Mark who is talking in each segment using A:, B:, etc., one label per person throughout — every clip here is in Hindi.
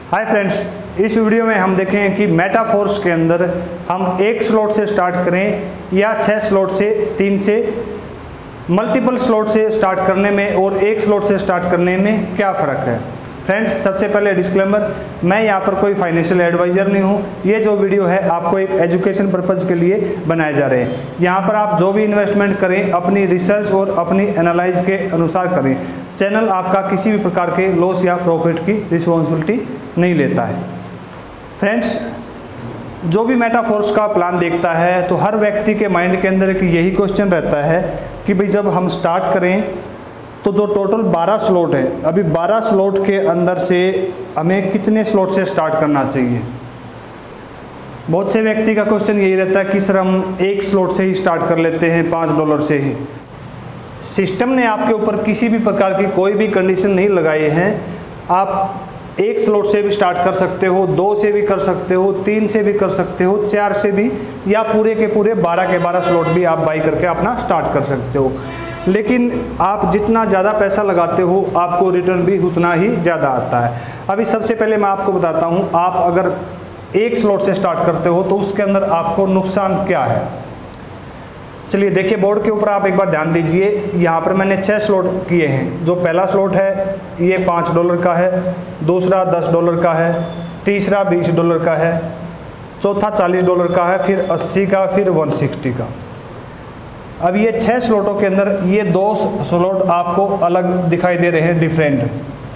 A: हाय फ्रेंड्स, इस वीडियो में हम देखें कि मेटाफोर्स के अंदर हम एक स्लॉट से स्टार्ट करें या 6 स्लॉट से 3 से मल्टीपल स्लॉट से स्टार्ट करने में और एक स्लॉट से स्टार्ट करने में क्या फ़र्क है। फ्रेंड्स, सबसे पहले डिस्क्लेमर, मैं यहाँ पर कोई फाइनेंशियल एडवाइज़र नहीं हूँ। ये जो वीडियो है आपको एक एजुकेशन पर्पज़ के लिए बनाए जा रहे हैं। यहाँ पर आप जो भी इन्वेस्टमेंट करें अपनी रिसर्च और अपनी एनालाइज के अनुसार करें। चैनल आपका किसी भी प्रकार के लॉस या प्रॉफिट की रिस्पॉन्सिबिलिटी नहीं लेता है। फ्रेंड्स, जो भी मेटाफोर्स का प्लान देखता है तो हर व्यक्ति के माइंड के अंदर एक यही क्वेश्चन रहता है कि भाई जब हम स्टार्ट करें तो जो टोटल 12 स्लॉट है, अभी 12 स्लॉट के अंदर से हमें कितने स्लॉट से स्टार्ट करना चाहिए। बहुत से व्यक्ति का क्वेश्चन यही रहता है कि सर हम एक स्लॉट से ही स्टार्ट कर लेते हैं, $5 से ही। सिस्टम ने आपके ऊपर किसी भी प्रकार की कोई भी कंडीशन नहीं लगाई है। आप एक स्लॉट से भी स्टार्ट कर सकते हो, 2 से भी कर सकते हो, 3 से भी कर सकते हो, 4 से भी, या पूरे के पूरे 12 के 12 स्लॉट भी आप बाई करके अपना स्टार्ट कर सकते हो। लेकिन आप जितना ज़्यादा पैसा लगाते हो आपको रिटर्न भी उतना ही ज़्यादा आता है। अभी सबसे पहले मैं आपको बताता हूँ, आप अगर एक स्लॉट से स्टार्ट करते हो तो उसके अंदर आपको नुकसान क्या है। चलिए देखिए, बोर्ड के ऊपर आप एक बार ध्यान दीजिए। यहाँ पर मैंने 6 स्लॉट किए हैं। जो पहला स्लॉट है ये $5 का है, दूसरा $10 का है, तीसरा $20 का है, चौथा $40 का है, फिर 80 का, फिर 160 का। अब ये 6 स्लॉटों के अंदर ये 2 स्लॉट आपको अलग दिखाई दे रहे हैं, डिफरेंट।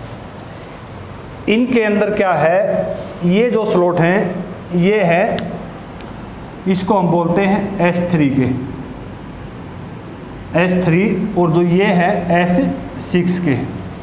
A: इनके अंदर क्या है, ये जो स्लॉट हैं ये है, इसको हम बोलते हैं S3 के, S3, और जो ये है S6 के।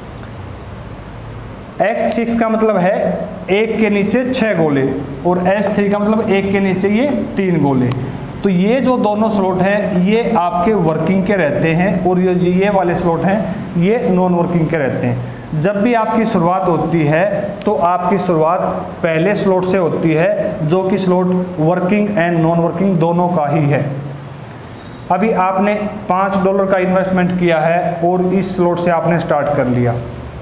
A: S6 का मतलब है 1 के नीचे 6 गोले, और S3 का मतलब 1 के नीचे ये 3 गोले। तो ये जो दोनों स्लॉट हैं ये आपके वर्किंग के रहते हैं, और ये वाले स्लॉट हैं ये नॉन वर्किंग के रहते हैं। जब भी आपकी शुरुआत होती है तो आपकी शुरुआत पहले स्लॉट से होती है, जो कि slot working and non working दोनों का ही है। अभी आपने $5 का इन्वेस्टमेंट किया है और इस स्लॉट से आपने स्टार्ट कर लिया।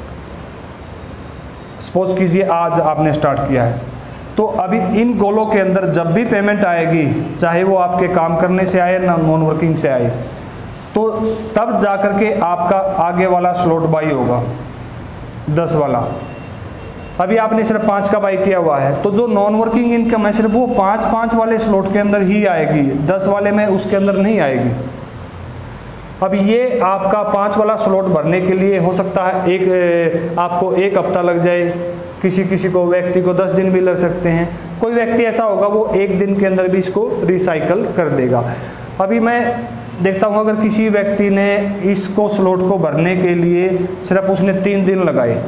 A: सपोज कीजिए आज आपने स्टार्ट किया है, तो अभी इन गोलों के अंदर जब भी पेमेंट आएगी, चाहे वो आपके काम करने से आए ना नॉन वर्किंग से आए, तो तब जाकर के आपका आगे वाला स्लॉट बाई होगा, 10 वाला। अभी आपने सिर्फ 5 का बाई किया हुआ है, तो जो नॉन वर्किंग इनकम है सिर्फ वो 5 वाले स्लॉट के अंदर ही आएगी, 10 वाले में उसके अंदर नहीं आएगी। अब ये आपका 5 वाला स्लॉट भरने के लिए हो सकता है आपको 1 हफ्ता लग जाए, किसी को व्यक्ति को 10 दिन भी लग सकते हैं। कोई व्यक्ति ऐसा होगा वो 1 दिन के अंदर भी इसको रिसाइकल कर देगा। अभी मैं देखता हूँ अगर किसी व्यक्ति ने इसको स्लॉट को भरने के लिए सिर्फ उसने 3 दिन लगाए,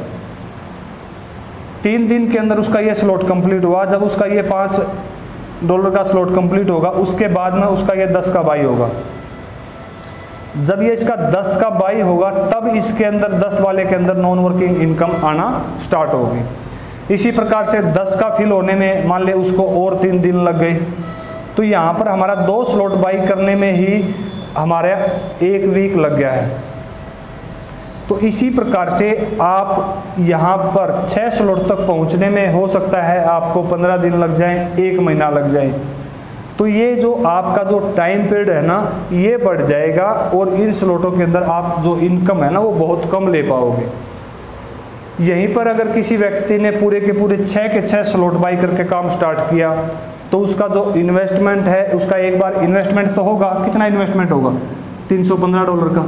A: 3 दिन के अंदर उसका ये स्लॉट कंप्लीट हुआ। जब उसका ये $5 का स्लॉट कंप्लीट होगा उसके बाद में उसका ये 10 का बाई होगा। जब ये इसका 10 का बाई होगा तब इसके अंदर 10 वाले के अंदर नॉन वर्किंग इनकम आना स्टार्ट होगी। इसी प्रकार से 10 का फिल होने में मान ले उसको और 3 दिन लग गए, तो यहाँ पर हमारा 2 स्लॉट बाई करने में ही हमारा 1 वीक लग गया है। तो इसी प्रकार से आप यहाँ पर 6 स्लॉट तक पहुँचने में हो सकता है आपको 15 दिन लग जाए, 1 महीना लग जाए। तो ये जो आपका जो टाइम पीरियड है ना ये बढ़ जाएगा, और इन स्लॉटों के अंदर आप जो इनकम है ना वो बहुत कम ले पाओगे। यहीं पर अगर किसी व्यक्ति ने पूरे के पूरे 6 के 6 स्लॉट बाई करके काम स्टार्ट किया तो उसका जो इन्वेस्टमेंट है, उसका एक बार इन्वेस्टमेंट तो होगा, कितना इन्वेस्टमेंट होगा, $315 का।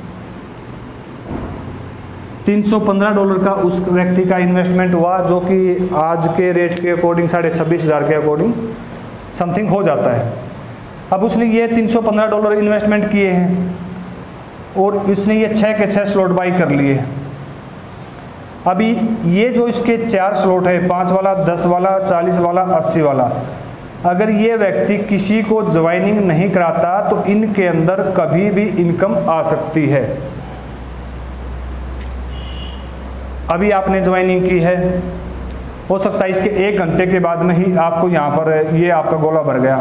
A: $315 का उस व्यक्ति का इन्वेस्टमेंट हुआ, जो कि आज के रेट के अकॉर्डिंग 26,500 के अकॉर्डिंग समथिंग हो जाता है। अब उसने ये $315 इन्वेस्टमेंट किए हैं और इसने ये 6 के 6 स्लॉट बाई कर लिए। अभी ये जो इसके 4 स्लॉट है, 5 वाला, 10 वाला, 40 वाला, 80 वाला, अगर ये व्यक्ति किसी को ज्वाइनिंग नहीं कराता तो इनके अंदर कभी भी इनकम आ सकती है। अभी आपने ज्वाइनिंग की है, हो सकता है इसके 1 घंटे के बाद में ही आपको यहाँ पर ये आपका गोला भर गया,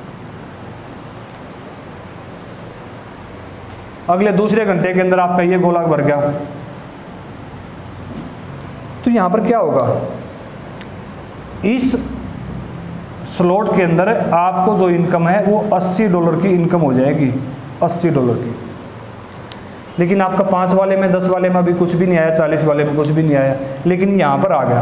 A: अगले दूसरे घंटे के अंदर आपका ये गोला भर गया। तो यहाँ पर क्या होगा, इस स्लॉट के अंदर आपको जो इनकम है वो $80 की इनकम हो जाएगी, $80 की। लेकिन आपका 5 वाले में, 10 वाले में अभी कुछ भी नहीं आया, 40 वाले में कुछ भी नहीं आया, लेकिन यहाँ पर आ गया।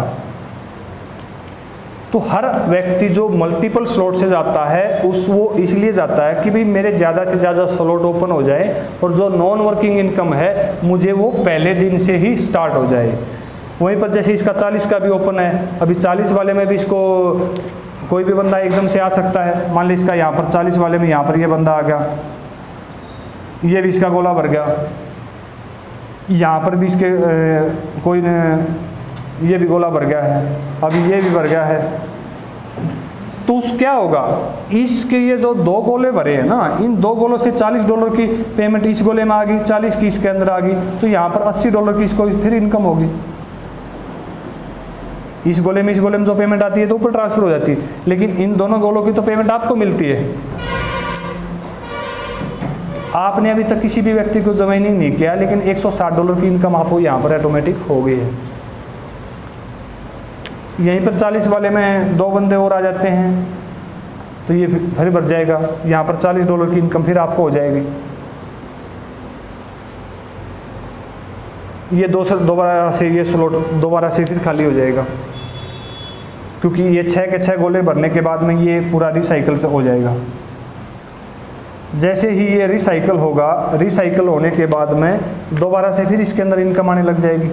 A: तो हर व्यक्ति जो मल्टीपल स्लॉट से जाता है वो इसलिए जाता है कि भाई मेरे ज़्यादा से ज़्यादा स्लॉट ओपन हो जाए और जो नॉन वर्किंग इनकम है मुझे वो पहले दिन से ही स्टार्ट हो जाए। वहीं पर जैसे इसका 40 का भी ओपन है, अभी 40 वाले में भी इसको कोई भी बंदा एकदम से आ सकता है। मान ली इसका यहाँ पर 40 वाले में यहाँ पर ये बंदा आ गया, ये भी इसका गोला भर गया, यहाँ पर भी इसके कोई ये भी गोला भर गया है, अभी ये भी भर गया है। तो उस क्या होगा, इसके ये जो 2 गोले भरे हैं ना, इन 2 गोलों से $40 की पेमेंट इस गोले में आ गई, 40 की इसके अंदर आ गई, तो यहाँ पर $80 की इसको फिर इनकम होगी। इस गोले में जो पेमेंट आती है तो ऊपर ट्रांसफर हो जाती है, लेकिन इन दोनों गोलों की तो पेमेंट आपको मिलती है। आपने अभी तक किसी भी व्यक्ति को ज्वाइनिंग नहीं किया, लेकिन $160 की इनकम आपको यहाँ पर ऑटोमेटिक हो गई है। यहीं पर 40 वाले में 2 बंदे और आ जाते हैं तो ये फिर बढ़ जाएगा, यहाँ पर $40 की इनकम फिर आपको हो जाएगी। ये दोबारा से ये स्लॉट दोबारा से फिर खाली हो जाएगा, क्योंकि ये 6 के 6 गोले भरने के बाद में ये पूरा रिसाइकल हो जाएगा। जैसे ही ये रिसाइकल होगा, रिसाइकल होने के बाद में दोबारा से फिर इसके अंदर इनकम आने लग जाएगी।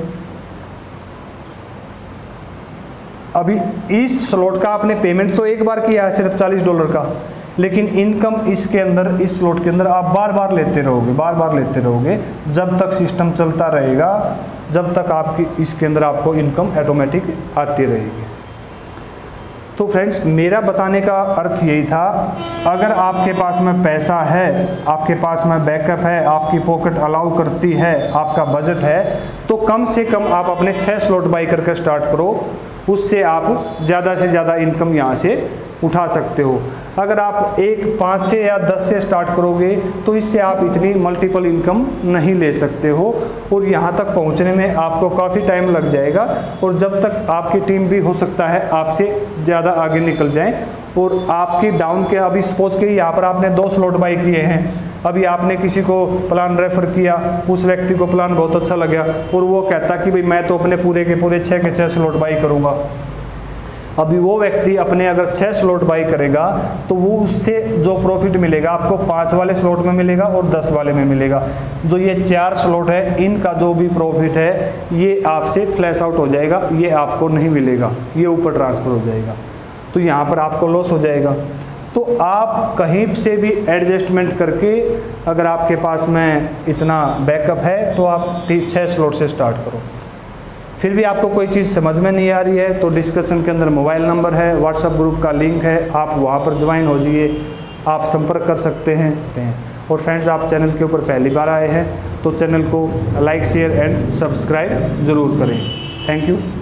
A: अभी इस स्लॉट का आपने पेमेंट तो एक बार किया है सिर्फ $40 का, लेकिन इनकम इसके अंदर, इस स्लॉट के अंदर आप बार बार लेते रहोगे जब तक सिस्टम चलता रहेगा, जब तक आपकी इसके अंदर आपको इनकम ऑटोमेटिक आती रहेगी। तो फ्रेंड्स, मेरा बताने का अर्थ यही था, अगर आपके पास में पैसा है, आपके पास में बैकअप है, आपकी पॉकेट अलाउ करती है, आपका बजट है, तो कम से कम आप अपने 6 स्लॉट बाई करके स्टार्ट करो। उससे आप ज़्यादा से ज़्यादा इनकम यहाँ से उठा सकते हो। अगर आप 5 से या 10 से स्टार्ट करोगे तो इससे आप इतनी मल्टीपल इनकम नहीं ले सकते हो, और यहाँ तक पहुँचने में आपको काफ़ी टाइम लग जाएगा। और जब तक आपकी टीम भी हो सकता है आपसे ज़्यादा आगे निकल जाए, और आपकी डाउन के, अभी सपोज के यहाँ पर आपने 2 स्लॉट बाई किए हैं, अभी आपने किसी को प्लान रेफ़र किया, उस व्यक्ति को प्लान बहुत अच्छा लगा और वो कहता कि भाई मैं तो अपने पूरे के पूरे 6 के 6 स्लॉट बाई करूँगा। अभी वो व्यक्ति अपने अगर 6 स्लॉट बाई करेगा तो वो उससे जो प्रॉफिट मिलेगा आपको 5 वाले स्लॉट में मिलेगा और 10 वाले में मिलेगा। जो ये 4 स्लॉट है, इनका जो भी प्रॉफिट है ये आपसे फ्लैश आउट हो जाएगा, ये आपको नहीं मिलेगा, ये ऊपर ट्रांसफ़र हो जाएगा, तो यहाँ पर आपको लॉस हो जाएगा। तो आप कहीं से भी एडजस्टमेंट करके, अगर आपके पास में इतना बैकअप है तो आप 6 स्लॉट से स्टार्ट करो। फिर भी आपको कोई चीज़ समझ में नहीं आ रही है तो डिस्क्रिप्शन के अंदर मोबाइल नंबर है, व्हाट्सएप ग्रुप का लिंक है, आप वहाँ पर ज्वाइन हो जाइए, आप संपर्क कर सकते हैं। और फ्रेंड्स, आप चैनल के ऊपर पहली बार आए हैं तो चैनल को लाइक, शेयर एंड सब्सक्राइब ज़रूर करें। Thank you.